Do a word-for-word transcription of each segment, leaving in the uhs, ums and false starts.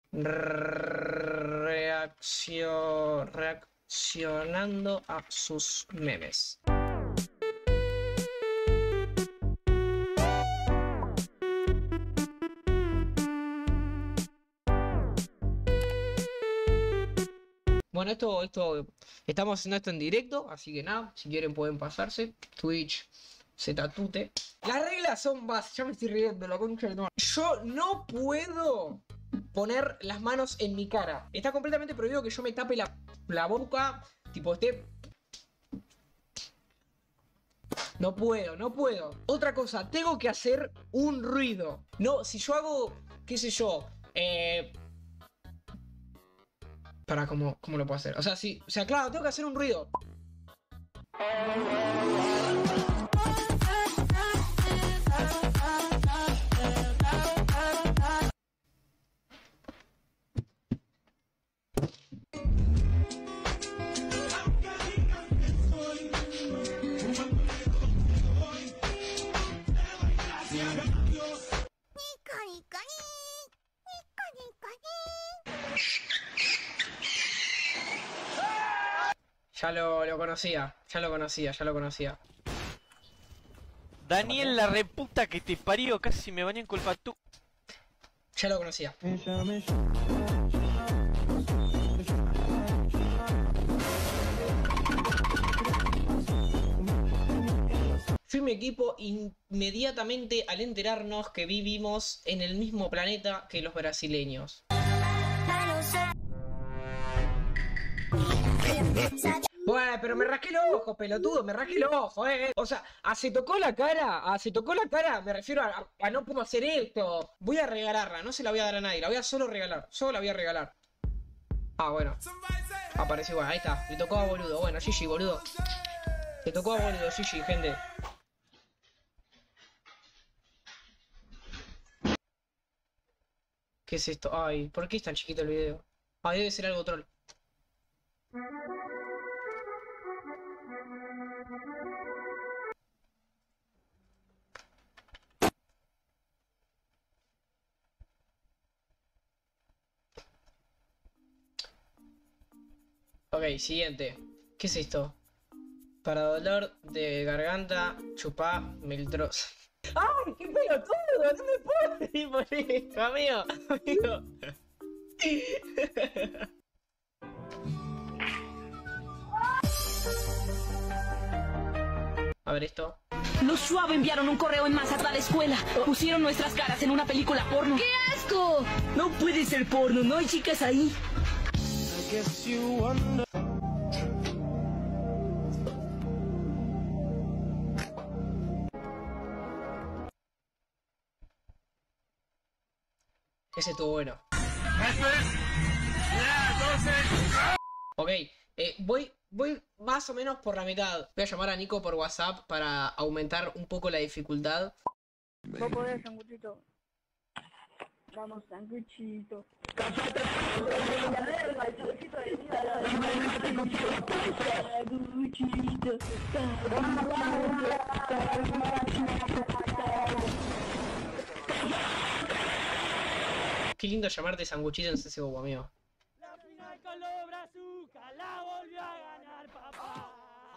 Reaccio... reaccionando a sus memes. Bueno, esto, esto, estamos haciendo esto en directo, así que nada, si quieren pueden pasarse. Twitch, Zetatute. Las reglas son básicas, ya me estoy riendo, la concha de tu madre. Yo no puedo poner las manos en mi cara. Está completamente prohibido que yo me tape la, la boca, tipo esté... No puedo, no puedo. Otra cosa, tengo que hacer un ruido. No, si yo hago, qué sé yo, eh... Para, ¿cómo, ¿cómo lo puedo hacer? O sea, sí, o sea, claro, tengo que hacer un ruido. Ya lo, lo conocía, ya lo conocía, ya lo conocía. Daniel, la reputa que te parió, casi me bañé en culpa tú. Ya lo conocía. Fui mi equipo inmediatamente al enterarnos que vivimos en el mismo planeta que los brasileños. Bueno, pero me rasqué los ojos, pelotudo, me rasqué los ojos, eh. O sea, a se tocó la cara, a se tocó la cara, me refiero a, a, a no puedo hacer esto. Voy a regalarla, no se la voy a dar a nadie, la voy a solo regalar, solo la voy a regalar. Ah, bueno. Apareció igual, ahí está, le tocó a boludo, bueno, Gigi, boludo. Le tocó a boludo, Gigi, gente. ¿Qué es esto? Ay, ¿por qué es tan chiquito el video? Ay, debe ser algo troll. Ok, siguiente. ¿Qué es esto? Para dolor de garganta, chupá Miltros. ¡Ay, qué pelotudo! ¡No me puedo reír por esto, amigo! Amigo. A ver esto. Los Schwab enviaron un correo en masa a la escuela. Pusieron nuestras caras en una película porno. ¡Qué asco! No puede ser porno, no hay chicas ahí. Ese estuvo bueno. Ok, eh, voy, voy más o menos por la mitad. Voy a llamar a Nico por WhatsApp para aumentar un poco la dificultad. Vos podés, sanguchito. Vamos, sanguchito. Qué lindo llamarte sanguchito en C S G O, amigo. La final con los brazucas la volvió a ganar, papá.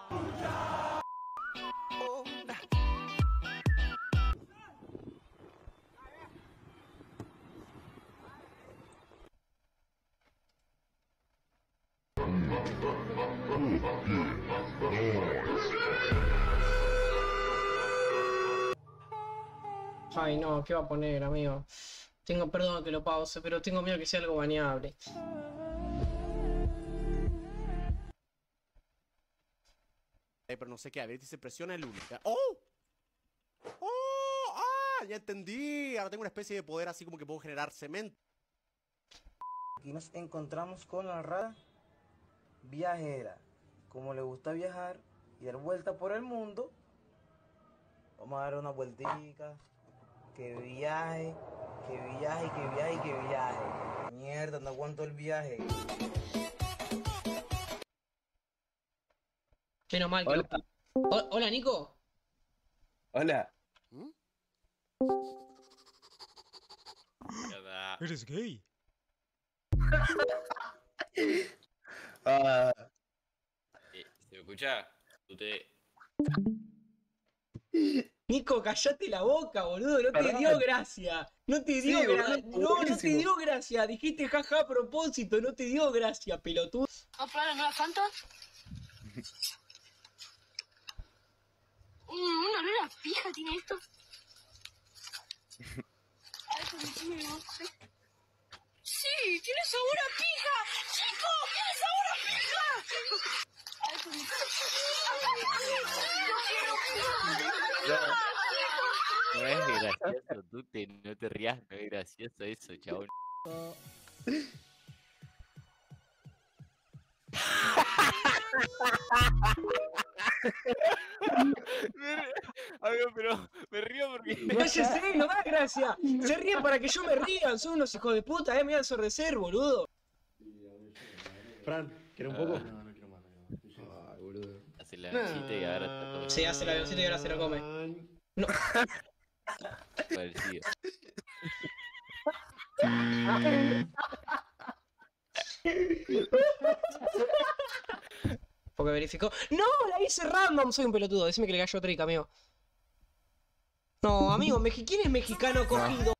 Ay, no, ¿qué va a poner, amigo? Tengo, perdón que lo pause, pero tengo miedo que sea algo baneable. Eh, pero no sé qué, a ver si se presiona el uno. ¡Oh! ¡Oh! ¡Ah! Ya entendí. Ahora tengo una especie de poder así como que puedo generar cemento. Aquí nos encontramos con la rata viajera. Como le gusta viajar y dar vuelta por el mundo, vamos a dar una vueltica. Que viaje, que viaje, que viaje, que viaje. Mierda, no aguanto el viaje. Menos mal que... Hola. O- Hola, Nico. Hola. ¿Eres gay? Ah, Eh, ¿Se me escucha? Usted... Nico, callate la boca, boludo. No te Perdón. dio gracia. No te dio Sí, gracia. boludo, No, no te buenísimo. dio gracia. Dijiste jaja a propósito. No te dio gracia, pelotudo. ¿Vamos a probar la nueva Fanta? Mm, una olor a pija tiene esto. Ay, qué rico. Sí, tiene sabor a pija. ¡Chicos, tiene sabor a pija! Ay, qué rico. No es gracioso, tú te, no te rías, no es gracioso eso, chabón. Me río, amigo, pero me río porque... Cállese, no da gracia. Se ríen para que yo me ría. Son unos hijos de puta, eh. Me voy a ensordecer, boludo. Fran, ¿quieres un poco? No, no quiero más. Ay, boludo. Hace la visita y ahora está todo Se hace el avioncito y ahora se lo come. No. parecido. Porque verificó. ¡No! La hice random. Soy un pelotudo. Decime que le cayó trick, amigo. No, amigo, Meji- ¿quién es mexicano cogido?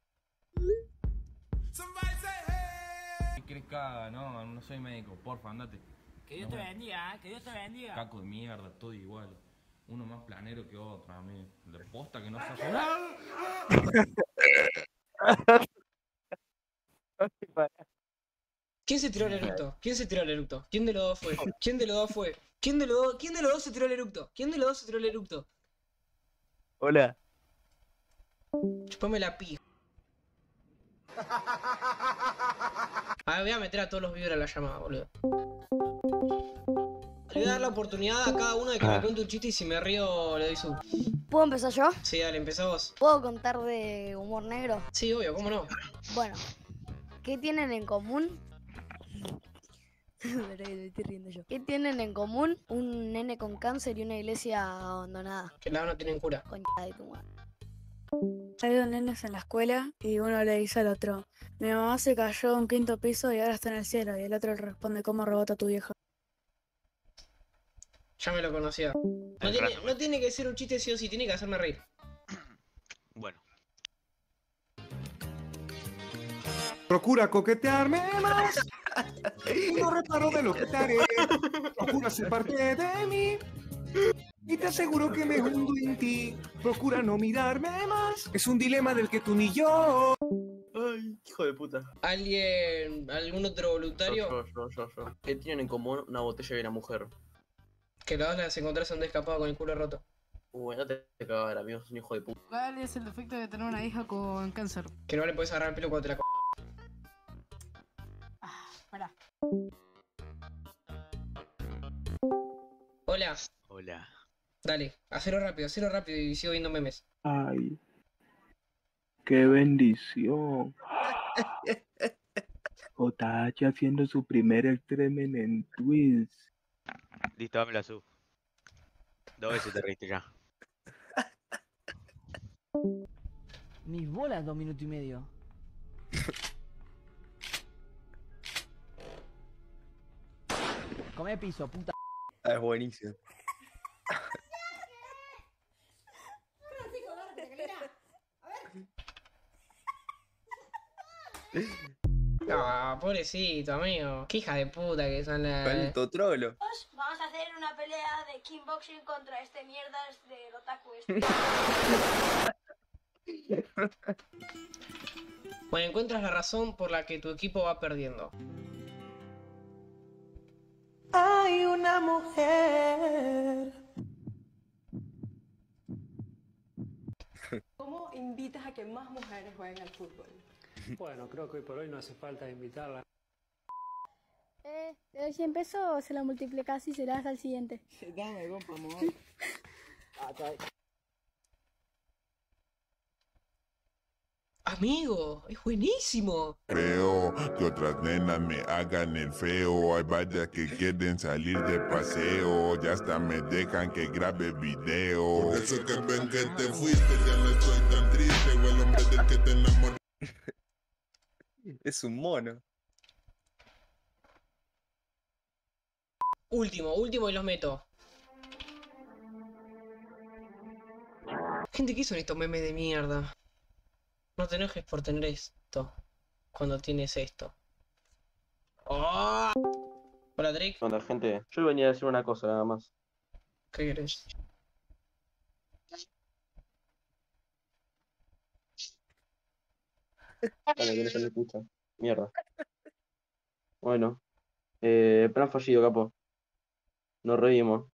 ¿Qué crees que haga? No, no soy médico, porfa, andate. Que Dios te bendiga, ¿eh? Que Dios te bendiga. Caco de mierda, todo igual. Uno más planero que otro, a mí. De posta que no se ¿Quién se tiró el eructo? ¿Quién se tiró el eructo? ¿Quién de los dos fue? ¿Quién de los dos fue? ¿Quién de los dos, ¿Quién de los dos se tiró el eructo? ¿Quién de los dos se tiró el eructo? hola. Chupame la pija. Ah, voy a meter a todos los vibras a la llamada, boludo. Le voy a dar la oportunidad a cada uno de que me cuente un chiste y si me río le doy su. ¿Puedo empezar yo? Sí, dale, empezá vos. ¿Puedo contar de humor negro? Sí, obvio, ¿cómo no? Bueno, ¿qué tienen en común? Me estoy riendo yo. ¿Qué tienen en común un nene con cáncer y una iglesia abandonada? Que la no tienen cura. Concha de tu madre. Hay dos nenes en la escuela y uno le dice al otro: mi mamá se cayó de un quinto piso y ahora está en el cielo. Y el otro le responde: ¿cómo rebota tu vieja? Ya me lo conocía. No tiene, no tiene que ser un chiste sí o sí, tiene que hacerme reír. Bueno. Procura coquetearme más. Y no reparo de lo que te haré. Procura ser parte de mí. Y te aseguro que me hundo en ti. Procura no mirarme más. Es un dilema del que tú ni yo. Ay, hijo de puta. ¿Alguien, algún otro voluntario? Yo, yo, yo, yo. ¿Qué tienen en común una botella y una mujer? Que las dos las encontrás donde escapado con el culo roto. Uy, no te cagar, amigo, es un hijo de puta. ¿Cuál es el defecto de tener una hija con cáncer? Que no le puedes agarrar el pelo cuando te la co. Pará. Hola. Hola. Dale, hacelo rápido, hacelo rápido y sigo viendo memes. Ay, qué bendición. Otachi haciendo su primer extremen en Twitch. Listo, dame la sub. Dos veces te reíste ya. Mis bolas, dos minutos y medio. Come piso, puta. Ah, es buenísimo. Ah, pobrecito, amigo. Qué hija de puta que son las. Palito trolo. Vamos a hacer una pelea de kickboxing contra este mierdas del otaku este. Bueno, encuentras la razón por la que tu equipo va perdiendo. Hay una mujer. ¿Cómo invitas a que más mujeres jueguen al fútbol? Bueno, creo que hoy por hoy no hace falta invitarla. Eh, te doy cien pesos, se lo multiplicas y se lo das al siguiente. Dame, compa, amor. Amigo, es buenísimo. Creo que otras nenas me hagan el feo. Hay varias que quieren salir de paseo. Ya hasta me dejan que grabe video. Por eso que ven que te fuiste, ya no estoy tan triste. O el hombre del que te enamoré. Es un mono. Último, último y los meto. Gente, ¿qué son estos memes de mierda? No te enojes por tener esto. Cuando tienes esto. ¡Oh! Hola, Drake. Onda, gente, yo venía a decir una cosa nada más. ¿Qué querés? Dale, que no se me escucha. Mierda. Bueno. Eh, plan fallido, capo. Nos reímos.